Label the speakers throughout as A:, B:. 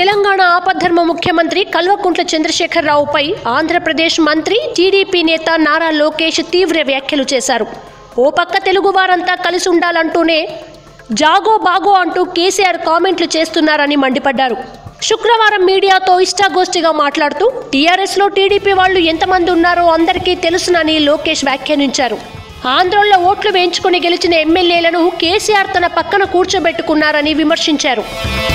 A: తెలంగాణ ఆపద్ధర్మ ముఖ్యమంత్రి కల్వకుంట్ల చంద్రశేఖరరావుపై ఆంధ్రప్రదేశ్ మంత్రి టీడీపీ నేత నారా లోకేష్ తీవ్ర వ్యాఖ్యలు చేశారు. ఓ పక్క తెలుగు వారంతా కలిసి ఉండాలంటూనే జాగో బాగో అంటూ కేసీఆర్ కామెంట్లు చేస్తున్నారని మండిపడ్డారు. శుక్రవారం మీడియాతో ఇష్టాగోష్ఠిగా మాట్లాడుతూ టీఆర్ఎస్లో టీడీపీ వాళ్ళు ఎంతమంది ఉన్నారో అందరికీ తెలుసునని లోకేష్ వ్యాఖ్యానించారు. ఆంధ్రలో ఓట్లు వేయించుకుని గెలిచిన ఎమ్మెల్యేలను కేసీఆర్ తన పక్కన కూర్చోబెట్టుకున్నారని విమర్శించారు.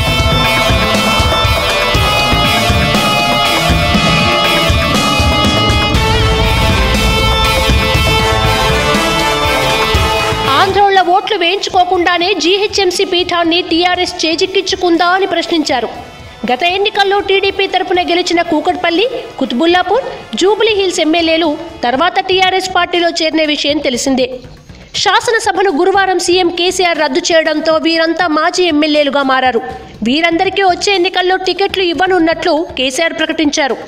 A: ఆంధ్రలో ఓట్లు వేయించుకోకుండానే జీహెచ్ఎంసీ పీఠాన్ని టీఆర్ఎస్ చేజిక్కించుకుందా అని ప్రశ్నించారు. గత ఎన్నికల్లో టీడీపీ తరపున గెలిచిన కూకట్పల్లి, కుతుబుల్లాపూర్, జూబ్లీ హిల్స్ ఎమ్మెల్యేలు తర్వాత టీఆర్ఎస్ పార్టీలో చేరిన విషయం తెలిసిందే. శాసనసభను గురువారం సీఎం కేసీఆర్ రద్దు చేయడంతో వీరంతా మాజీ ఎమ్మెల్యేలుగా మారారు. వీరందరికీ వచ్చే ఎన్నికల్లో టికెట్లు ఇవ్వనున్నట్లు కేసీఆర్ ప్రకటించారు.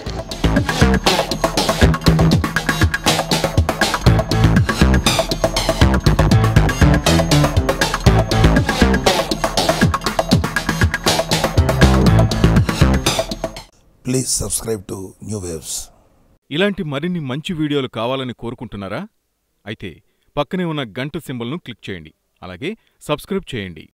B: Please subscribe to New Waves.
C: ఇలాంటి మరిన్ని మంచి వీడియోలు కావాలని కోరుకుంటున్నారా? అయితే పక్కనే ఉన్న గంట సింబల్ను క్లిక్ చేయండి. అలాగే సబ్స్క్రైబ్ చేయండి.